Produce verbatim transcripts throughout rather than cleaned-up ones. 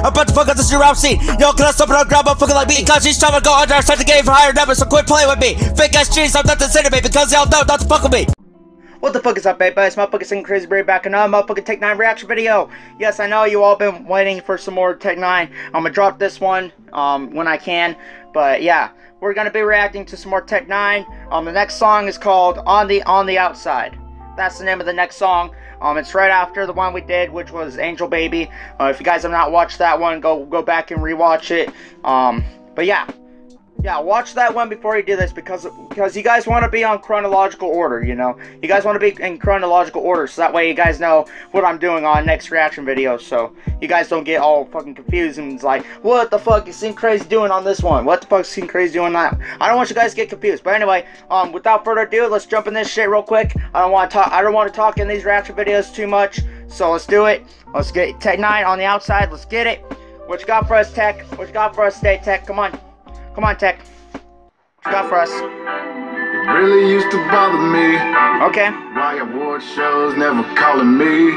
I'm about to fuck up this new rap scene. Yo, can I stop it on grab a fucking like me? Cause each time I go under, I start to game for higher numbers, so quit playing with me. Fake ass cheese, I'm not the center, baby, because y'all know not to fuck with me. What the fuck is up, baby? It's motherfucking Singing Crazy Brave back and another motherfucking Tech nine reaction video. Yes, I know you all been waiting for some more Tech nine. I'm gonna drop this one um, when I can. But yeah, we're gonna be reacting to some more Tech nine. Um, the next song is called On the On the Outside. That's the name of the next song. Um, it's right after the one we did, which was Angel Baby. Uh, if you guys have not watched that one, go go back and rewatch it. Um, but yeah. Yeah, watch that one before you do this, because because you guys want to be on chronological order, you know? You guys want to be in chronological order, so that way you guys know what I'm doing on next reaction video, so you guys don't get all fucking confused and it's like, what the fuck is Singing Crazy doing on this one? What the fuck is Singing Crazy doing on that? I don't want you guys to get confused. But anyway, um, without further ado, let's jump in this shit real quick. I don't want to talk. I don't want to talk in these reaction videos too much, so let's do it. Let's get Tech nine On the Outside. Let's get it. What you got for us, Tech? What you got for us today, Tech? Come on. Come on, Tech. What you got for us? It really used to bother me. Okay. Why award shows never calling me.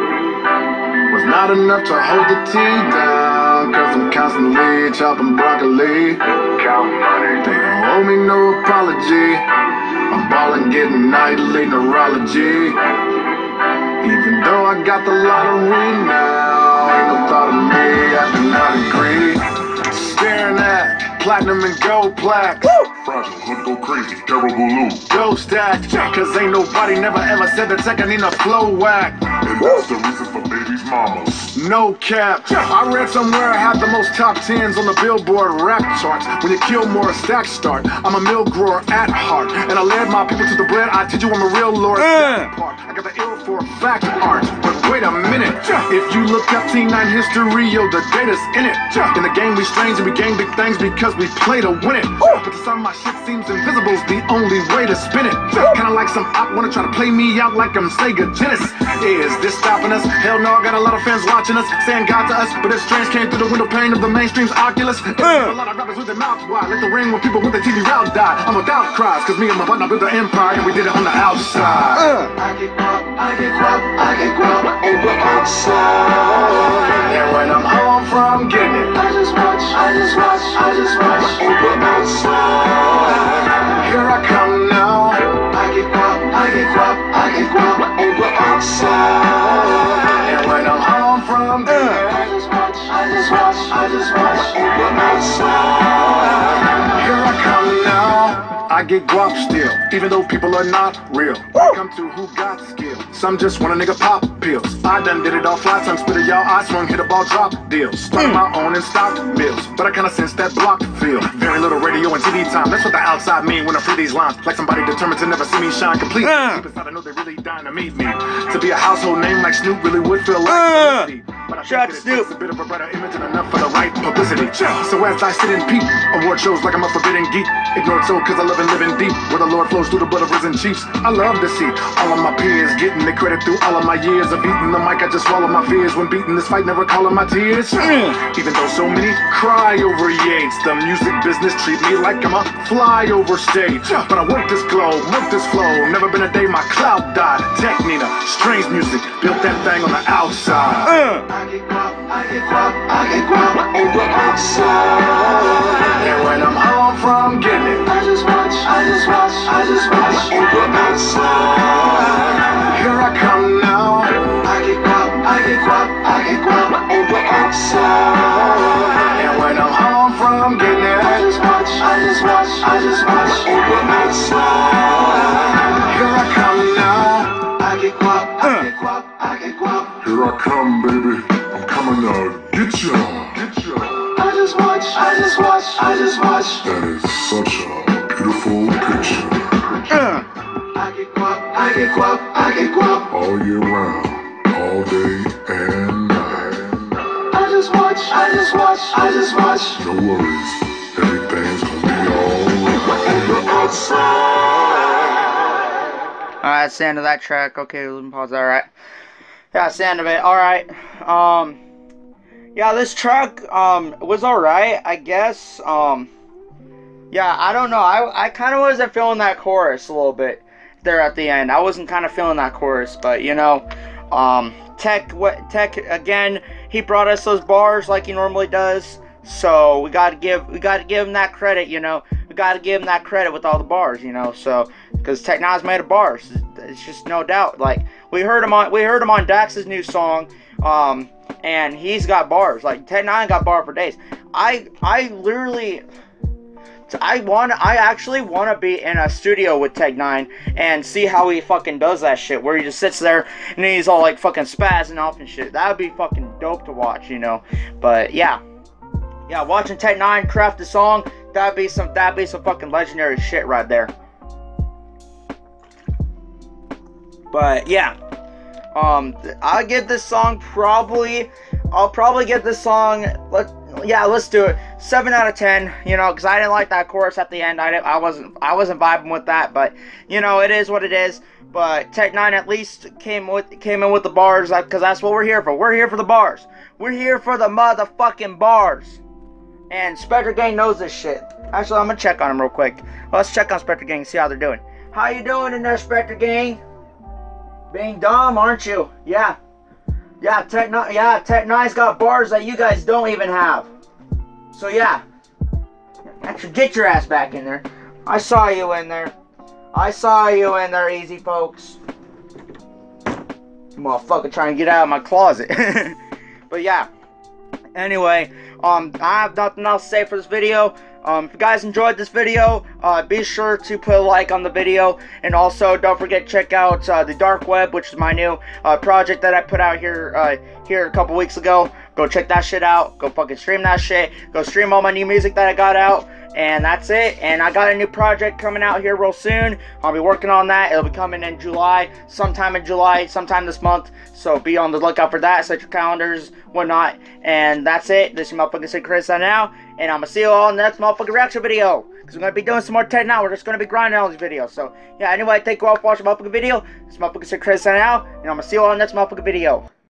Was not enough to hold the tea down, cause I'm constantly chopping broccoli. They don't owe me no apology. I'm ballin', getting nightly neurology. Even though I got the lottery now, ain't no thought of me, I do not agree. Staring at platinum and gold plaques. Fragile, hood go crazy, terrible loot. Ghost act, cause ain't nobody never ever said that tech I need a flow whack. And that's the reason for baby's mamas. No cap, I read somewhere I had the most top tens on the Billboard rap charts. When you kill more, a stack start. I'm a mill grower at heart, and I led my people to the bread. I teach you I'm a real lord. Uh. Part. I got the ill for a fact art. But wait a minute, if you look up T nine history, yo, the data's in it. In the game we strange and we gain big things because we play to win it. But to some my shit seems invisible's the only way to spin it. Kinda like some op wanna try to play me out like I'm Sega Genesis. Is this stopping us? Hell no, I got a lot of fans watching us, saying God to us, but it's strange came through the window pane of the mainstream's Oculus. Uh. A lot of rappers with their mouths wide, let the ring when people with their T V route die. I'm without cries, cause me and my partner built the empire and we did it on the outside. Uh. I get guap, I get guap, I get guap on the outside. And when I'm home from getting it, I just watch, I just watch, I just watch on the outside. Here I come now. I get guap, I get guap, I get guap on the outside. And when I'm home from getting it, I just watch, I just watch, I just watch on the outside. Here I come now. I get guap still, even though people are not real. I come to who got skill. Some just want a nigga pop pills. I done did it all fly time, spit it y'all. I swung, hit a ball, drop deals. Started my own and stock bills, but I kinda sense that block feel. Very little radio and T V time. That's what the outside mean when I free these lines. Like somebody determined to never see me shine complete. Uh. Deep inside I know they really dying to meet me. To be a household name like Snoop really would feel like uh. publicity. But I Shout think Snoop. it's a bit of a better image and enough for the right publicity. So as I sit and peep, award shows like I'm a forbidden geek. Ignored so cause I love and living deep, where the Lord flows through the blood of risen chiefs. I love to see all of my peers getting the credit through all of my years of eating the mic. I just swallow my fears when beating this fight, never calling my tears. Mm. Even though so many cry over Yates, the music business treat me like I'm a fly over stage. But I work this glow, work this flow. Never been a day my cloud died. Tech Nina, strange music, built that thing on the outside. Uh. I get guap, I get guap, I get guap on the outside. And when I'm home from getting it, I just watch, I just watch, I just watch on the outside. Here I come now. I get guap, I get guap, I get guap on the outside. And when I'm home from getting it, I just watch, I just watch, I just watch on the outside. Here I come now. I get guap, I get guap, I get guap. Here I come, baby. I'm coming to get ya. Get ya. I just watch, I just watch, I just watch. That is such a beautiful picture. Uh. I get guap, I get guap, I get guap. All year round, all day and night. I just watch, I just watch, I just watch. No worries, everything's gonna be alright. On the outside. Alright, that's the end of that track. Okay, let me pause that. Alright. Yeah, that's the end of it. Alright. Um, yeah, this track, um, was alright, I guess. Um, yeah, I don't know. I, I kind of wasn't feeling that chorus a little bit there at the end. I wasn't kind of feeling that chorus, but, you know, um, Tech, what, Tech, again, he brought us those bars like he normally does. So we gotta give we gotta give him that credit, you know. We gotta give him that credit with all the bars, you know. So because Tech Nine's made of bars, it's just no doubt. Like we heard him on we heard him on Dax's new song, um, and he's got bars. Like Tech Nine got bar for days. I I literally. I want I actually want to be in a studio with Tech Nine and see how he fucking does that shit, where he just sits there and he's all like fucking spazzing off and shit. That would be fucking dope to watch, you know. But yeah, yeah, watching Tech Nine craft a song, that'd be some that'd be some fucking legendary shit right there. But yeah, um, I'll give this song probably I'll probably give this song let. Yeah, let's do it. Seven out of ten. You know, because I didn't like that chorus at the end. I didn't. I wasn't. I wasn't vibing with that. But you know, it is what it is. But Tech Nine at least came with came in with the bars, because that's what we're here for. We're here for the bars. We're here for the motherfucking bars. And Spectre Gang knows this shit. Actually, I'm gonna check on them real quick. Let's check on Spectre Gang and see how they're doing. How you doing in there, Spectre Gang? Being dumb, aren't you? Yeah. Yeah, Tech Nine, yeah, Tech Nine's got bars that you guys don't even have. So yeah, actually get your ass back in there. I saw you in there. I saw you in there, easy folks. Motherfucker trying to get out of my closet. But yeah, anyway, um, I have nothing else to say for this video. Um, if you guys enjoyed this video, uh, be sure to put a like on the video, and also don't forget to check out uh, the Dark Web, which is my new uh, project that I put out here uh, here a couple weeks ago. Go check that shit out. Go fucking stream that shit. Go stream all my new music that I got out, and that's it. And I got a new project coming out here real soon. I'll be working on that. It'll be coming in July, sometime in July, sometime this month. So be on the lookout for that. Set your calendars, whatnot. And that's it. This is motherfucking Sid Chris now. And I'm going to see you all in the next motherfucking reaction video. Because we're going to be doing some more Tech Nine. We're just going to be grinding on these videos. So, yeah, anyway, thank you all for watching the motherfucking video. This is motherfucking Sid Chris now. And I'm going to see you all in the next motherfucking video.